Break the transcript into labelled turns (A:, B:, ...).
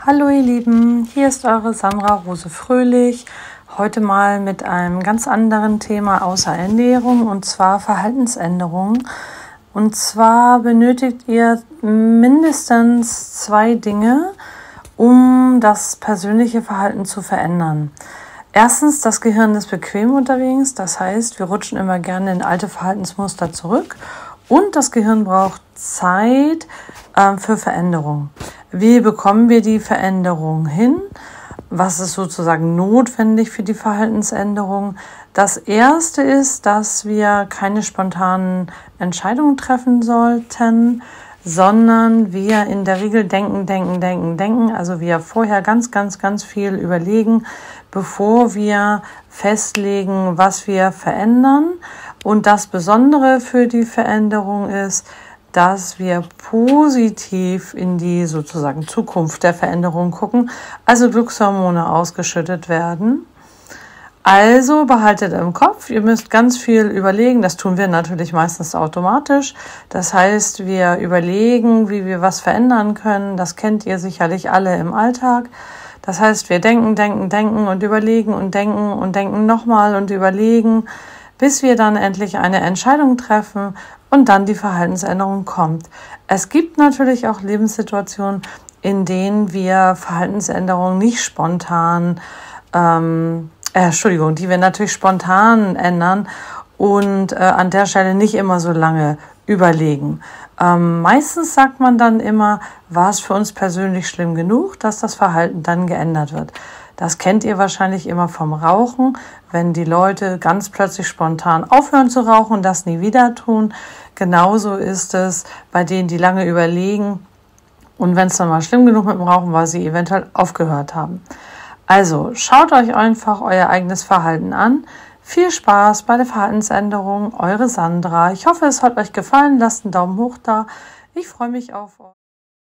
A: Hallo ihr Lieben, hier ist eure Sandra Rose Fröhlich, heute mal mit einem ganz anderen Thema außer Ernährung und zwar Verhaltensänderungen. Und zwar benötigt ihr mindestens 2 Dinge, um das persönliche Verhalten zu verändern. Erstens, das Gehirn ist bequem unterwegs, das heißt, wir rutschen immer gerne in alte Verhaltensmuster zurück und das Gehirn braucht Zeit für Veränderung. Wie bekommen wir die Veränderung hin? Was ist sozusagen notwendig für die Verhaltensänderung? Das erste ist, dass wir keine spontanen Entscheidungen treffen sollten, sondern wir in der Regel denken. Also wir vorher ganz viel überlegen, bevor wir festlegen, was wir verändern. Und das Besondere für die Veränderung ist, dass wir positiv in die sozusagen Zukunft der Veränderung gucken, also Glückshormone ausgeschüttet werden. Also behaltet im Kopf, ihr müsst ganz viel überlegen, das tun wir natürlich meistens automatisch. Das heißt, wir überlegen, wie wir was verändern können, das kennt ihr sicherlich alle im Alltag. Das heißt, wir denken und überlegen und denken nochmal und überlegen, bis wir dann endlich eine Entscheidung treffen und dann die Verhaltensänderung kommt. Es gibt natürlich auch Lebenssituationen, in denen wir Verhaltensänderungen nicht spontan, die wir natürlich spontan ändern und an der Stelle nicht immer so lange überlegen. Meistens sagt man dann immer, war es für uns persönlich schlimm genug, dass das Verhalten dann geändert wird. Das kennt ihr wahrscheinlich immer vom Rauchen, wenn die Leute ganz plötzlich spontan aufhören zu rauchen und das nie wieder tun. Genauso ist es bei denen, die lange überlegen und wenn es dann mal schlimm genug mit dem Rauchen war, sie eventuell aufgehört haben. Also schaut euch einfach euer eigenes Verhalten an. Viel Spaß bei der Verhaltensänderung, eure Sandra. Ich hoffe, es hat euch gefallen. Lasst einen Daumen hoch da. Ich freue mich auf euch.